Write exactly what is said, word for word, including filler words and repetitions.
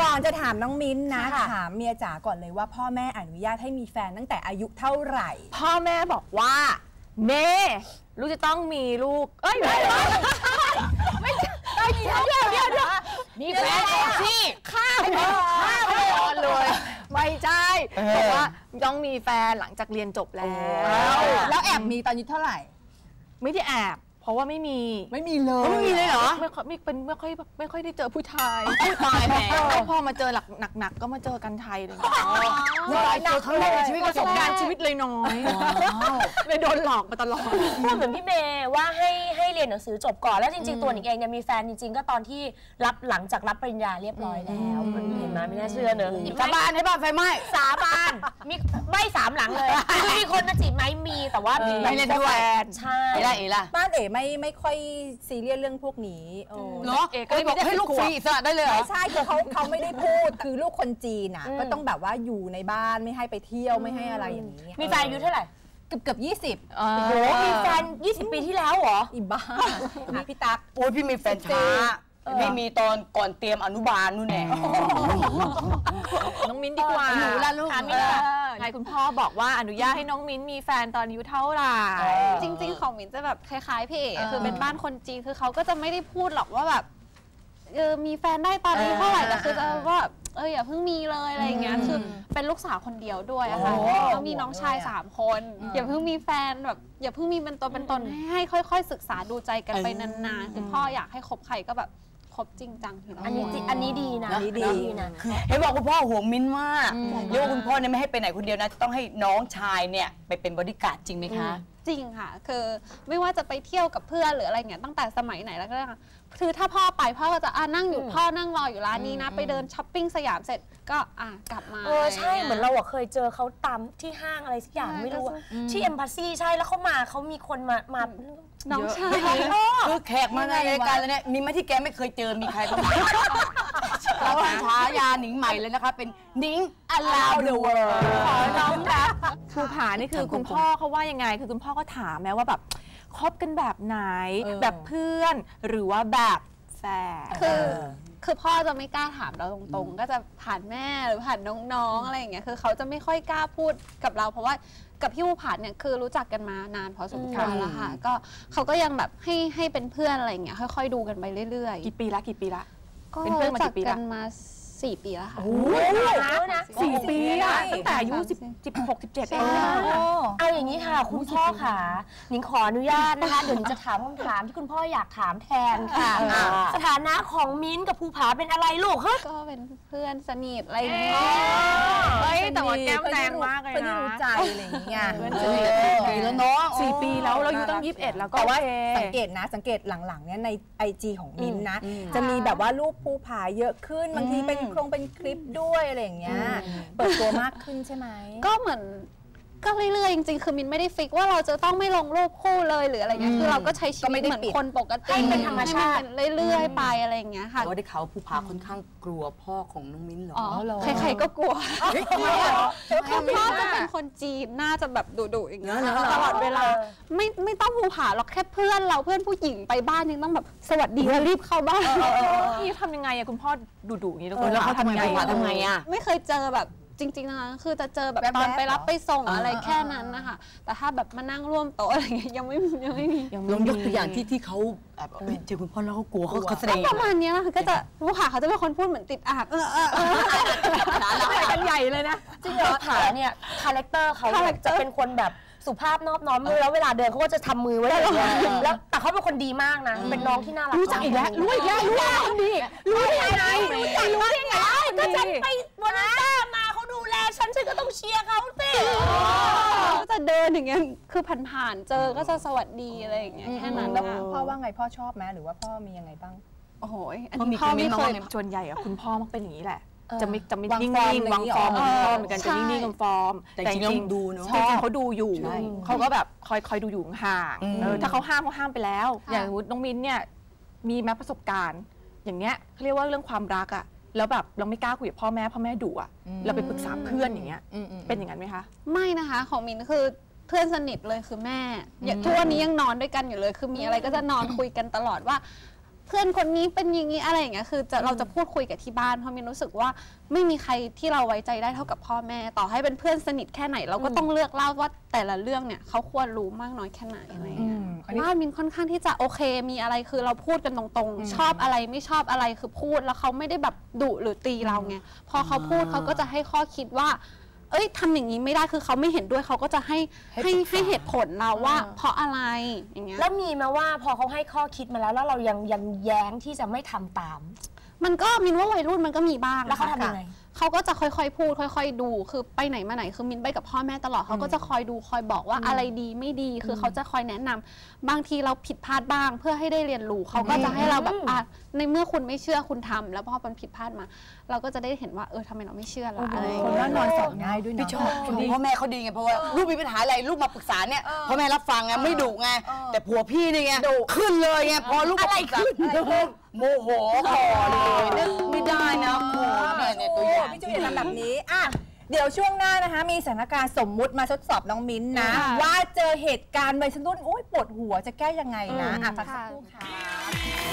ก่อนจะถามน้องมิ้นนะถามเมียจ๋าก่อนเลยว่าพ่อแม่อนุญาตให้มีแฟนตั้งแต่อายุเท่าไหร่พ่อแม่บอกว่าเมลูกจะต้องมีลูกเอ้ยไม่ไม่ไม่ไม่เดี๋ยวเดี๋ยวเดี๋ยวเดี๋ยวมีแฟนสิข้ามข้ามไม่ออนเลยไม่ใช่บอกว่าต้องมีแฟนหลังจากเรียนจบแล้วแล้วแอบมีตอนอายุเท่าไหร่ไม่ได้แอบเพราะว่าไม่มีไม่มีเลยไม่มีเลยเหรอไม่ค่อยไม่เป็นไม่ค่อยไม่ค่อยได้เจอผู้ชายตายแหมพอมาเจอหลักหนักๆก็มาเจอกันไทยเลยหนักเลยชีวิตประสบการณ์ชีวิตเลยน้อยเลยโดนหลอกมาตลอดพูดเหมือนพี่เมย์ว่าให้ให้เรียนหนังสือจบก่อนแล้วจริงๆตัวหนิงเองเนี่ยมีแฟนจริงๆก็ตอนที่รับหลังจากรับปริญญาเรียบร้อยแล้วมันเห็นไหมไม่น่าเชื่อเนอะสาบานให้บ้านไฟไหม้สาบานมีไม่สามหลังเลยมีคนมาจีบไหมมีแต่ว่าไม่เล่นด้วยใช่เอ๋ล่ะเอ๋ล่ะบ้านเอ๋ไม่ไม่ค่อยซีเรียสเรื่องพวกนี้เนาะเอ๋ก็บอกให้ลูกฟรีอิสระได้เลยไม่ใช่คือเขาเขาไม่ได้พูดคือลูกคนจีนอ่ะก็ต้องแบบว่าอยู่ในบ้านไม่ให้ไปเที่ยวไม่ให้อะไรอย่างนี้มีแฟนอายุเท่าไหร่เกือบเกือบยี่สิบโอ้โหมีแฟนยี่สิบปีที่แล้วเหรออีบ้าพี่ตั๊กโอ้ยพี่มีแฟนช้าพี่มีตอนก่อนเตรียมอนุบาลนู่นแน่น้องมิ้นดีกว่าหนูละลูกใครคุณพ่อบอกว่าอนุญาตให้น้องมิ้นมีแฟนตอนอายุเท่าไหร่จริงๆของมิ้นจะแบบคล้ายๆพี่เอ๋คือเป็นบ้านคนจีนคือเขาก็จะไม่ได้พูดหรอกว่าแบบเออมีแฟนได้ตอนอายุเท่าไหร่แต่คือจะว่าเอออย่าเพิ่งมีเลยอะไรอย่างเงี้ยคือเป็นลูกสาวคนเดียวด้วยอะค่ะแล้วมีน้องชายสามคนอย่าเพิ่งมีแฟนแบบอย่าเพิ่งมีเป็นตัวเป็นตนให้ค่อยๆศึกษาดูใจกันไปนานๆคือพ่ออยากให้คบใครก็แบบคบจริงจังถึงอันนี้อันนี้ดีนะดีนะเห็นบอกคุณพ่อห่วงมิ้นมากเรียกว่าคุณพ่อเนี่ยไม่ให้ไปไหนคนเดียวนะจะต้องให้น้องชายเนี่ยไปเป็นบอดี้การ์ดจริงไหมคะจริงค่ะคือไม่ว่าจะไปเที่ยวกับเพื่อนหรืออะไรเงี้ยตั้งแต่สมัยไหนแล้วก็ได้ค่ะคือถ้าพ่อไปพ่อก็จะอ่านั่งอยู่พ่อนั่งรออยู่ร้านนี้นะไปเดินช้อปปิ้งสยามเสร็จก็อ่ากลับมาเออใช่เหมือนเราอะเคยเจอเขาตามที่ห้างอะไรสักอย่างไม่รู้ที่เอ็มพาซีใช่แล้วเขามาเขามีคนมามาน้องชายคือแขกมาในรายการแล้วเนี่ยมีไหมที่แกไม่เคยเจอมีใครบ้างเราฉายาหนิงใหม่เลยนะคะเป็นหนิง Around the World ขอน้องรับภูผานี่คือคุณพ่อเขาว่ายังไงคือคุณพ่อก็ถามแม้ว่าแบบคบกันแบบไหนแบบเพื่อนหรือว่าแบบแฟนคือคือพ่อจะไม่กล้าถามเราตรงๆก็จะผ่านแม่หรือผ่านน้องๆอะไรอย่างเงี้ยคือเขาจะไม่ค่อยกล้าพูดกับเราเพราะว่ากับพี่ภูผาเนี่ยคือรู้จักกันมานานพอสมควรแล้วค่ะก็เขาก็ยังแบบให้ให้เป็นเพื่อนอะไรอย่างเงี้ยค่อยๆดูกันไปเรื่อยๆกี่ปีละกี่ปีละก็รู้จักกันมาสี่ปีแล้วค่ะโอ้ยนะสี่ปีอะตั้งแต่อายุสิบสิบหกสิบเจ็ดเองเอาอย่างนี้ค่ะคุณพ่อค่ะหนิงขออนุญาตนะคะเดี๋ยวหนิงจะถามคำถามที่คุณพ่ออยากถามแทนค่ะสถานะของมิ้นกับภูผาเป็นอะไรลูกคะก็เป็นเพื่อนสนิทอะไรอย่างเงี้ยเฮ้ยแต่ว่าแก้มแดงมากเลยนะเพื่อนรู้ใจอะไรอย่างเงี้ยเพื่อนสนิทปีแล้วเนาะสี่ปีแล้วเราอยู่ตั้งยี่สิบเอ็ดแล้วก็แต่ว่าสังเกตนะสังเกตหลังๆเนี่ยในไอจีของมิ้นนะจะมีแบบว่ารูปภูผาเยอะขึ้นบางทีเป็นโครงเป็นคลิปด้วยอะไรอย่างเงี้ยเปิดตัวมากขึ้นใช่ไหมก็เหมือนก็เรื่อยๆจริงๆคือมินไม่ได้ฟิกว่าเราจะต้องไม่ลงรูปคู่เลยหรืออะไรเงี้ยคือเราก็ใช้ชีวิตเหมือนคนปกติเป็นธรรมชาติเรื่อยๆไปอะไรอย่างเงี้ยค่ะว่าได้เขาภูผาค่อนข้างกลัวพ่อของน้องมิ้นหรออ๋อใครๆก็กลัวพ่อจะเป็นคนจีนน่าจะแบบดุๆอย่างเงี้ยตลอดเวลาไม่ไม่ต้องภูผาหรอกแค่เพื่อนเราเพื่อนผู้หญิงไปบ้านยังต้องแบบสวัสดีแล้วรีบเข้าบ้านนี่ทำยังไงอะคุณพ่อดุๆอย่างนี้แล้วเขาทำไงทำไงอะไม่เคยเจอแบบจริงๆนะคือจะเจอแบบตอนไปรับไปส่งอะไรแค่นั้นนะคะแต่ถ้าแบบมานั่งร่วมโต๊ะอะไรเงี้ยยังไม่ยังไม่มีลองยกตัวอย่างที่ที่เขาแบบเจอคุณพ่อแล้วเขากลัวเขาแสดงประมาณนี้นะคะก็จะผู้ขาเขาจะเป็นคนพูดเหมือนติดอ่างเออเอออะไรกันใหญ่เลยนะจริงเหรอผาเนี่ยคาแรคเตอร์เขาจะเป็นคนแบบสุภาพนอบน้อมแล้วเวลาเดินเขาก็จะทำมือไว้อย่างเงี้ยแล้วแต่เขาเป็นคนดีมากนะเป็นน้องที่น่ารักรู้จักอีกแล้วรู้อีกแล้วรู้ว่าคนดีรู้ได้ไงรู้จักรู้ได้ไงก็ฉันไปวันนั้นมาเขาดูแลฉันฉันก็ต้องเชียร์เขาสิก็จะเดินอย่างเงี้ยคือผ่านๆเจอก็จะสวัสดีอะไรอย่างเงี้ยแค่นั้นแล้วพ่อว่าไงพ่อชอบไหมหรือว่าพ่อมียังไงบ้างโอ้โหพ่อไม่เคยส่วนใหญ่อะคุณพ่อมักเป็นอย่างนี้แหละจะไม่จะไม่นิ่งๆวางฟอร์มเหมือนกันจะนิ่งๆวางฟอร์มแต่จริงๆดูเนาะจริงๆเขาดูอยู่เขาก็แบบคอยคอยดูอยู่ห่างถ้าเขาห้ามเขาห้ามไปแล้วอย่างน้องมิ้นเนี่ยมีแม้ประสบการณ์อย่างเนี้ยเขาเรียกว่าเรื่องความรักอะแล้วแบบเราไม่กล้าคุยกับพ่อแม่พ่อแม่ดุอะเราไปปรึกษาเพื่อนอย่างเงี้ยเป็นอย่างนั้นไหมคะไม่นะคะของมิ้นคือเพื่อนสนิทเลยคือแม่ทุกวันนี้ยังนอนด้วยกันอยู่เลยคือมีอะไรก็จะนอนคุยกันตลอดว่าเพื่อนคนนี้เป็นอย่างนี้อะไรอย่างเงี้ยคือจะเราจะพูดคุยกับที่บ้านเพราะมินรู้สึกว่าไม่มีใครที่เราไว้ใจได้เท่ากับพ่อแม่ต่อให้เป็นเพื่อนสนิทแค่ไหนเราก็ต้องเลือกเล่าว่าแต่ละเรื่องเนี่ยเขาควรรู้มากน้อยแค่ไหนอะไรอย่างเงี้ยว่ามินค่อนข้างที่จะโอเคมีอะไรคือเราพูดกันตรงๆชอบอะไรไม่ชอบอะไรคือพูดแล้วเขาไม่ได้แบบดุหรือตีเราไงพอเขาพูดเขาก็จะให้ข้อคิดว่าเอ้ยทำอย่างนี้ไม่ได้คือเขาไม่เห็นด้วยเขาก็จะให้ให้ให้เหตุผลเราว่าเพราะอะไรอย่างเงี้ยแล้วมีมาว่าพอเขาให้ข้อคิดมาแล้วแล้วเรายังยังแย้งที่จะไม่ทำตามมันก็มินว่าวัยรุ่นมันก็มีบ้างแล้วเขาทำยังไงเขาก็จะค่อยๆพูดค่อยๆดูคือไปไหนมาไหนคือมินไปกับพ่อแม่ตลอดเขาก็จะคอยดูคอยบอกว่าอะไรดีไม่ดีคือเขาจะคอยแนะนำบางทีเราผิดพลาดบ้างเพื่อให้ได้เรียนรู้เขาก็จะให้เราแบบอ่ะในเมื่อคุณไม่เชื่อคุณทำแล้วพอมันผิดพลาดมาเราก็จะได้เห็นว่าเออทำไมเราไม่เชื่อล่ะอะไรคนว่านอนสอนง่ายด้วยนะพี่ชอบพ่อแม่เขาดีไงเพราะว่าลูกมีปัญหาอะไรลูกมาปรึกษาเนี่ยพ่อแม่รับฟังไงไม่ดุไงแต่ผัวพี่นี่ไงขึ้นเลยไงพอลูกอะไรขึ้นโมโหคอเลยนึกไม่ได้นะโอ้เนี่ยตัวอย่างพี่จุ๋ยทำแบบนี้อ่ะเดี๋ยวช่วงหน้านะคะมีสถานการณ์สมมุติมาทดสอบน้องมิ้นนะว่าเจอเหตุการณ์วัยรุ่นโอ๊ยปวดหัวจะแก้ยังไงนะอ่ะพักสักครู่ค่ะ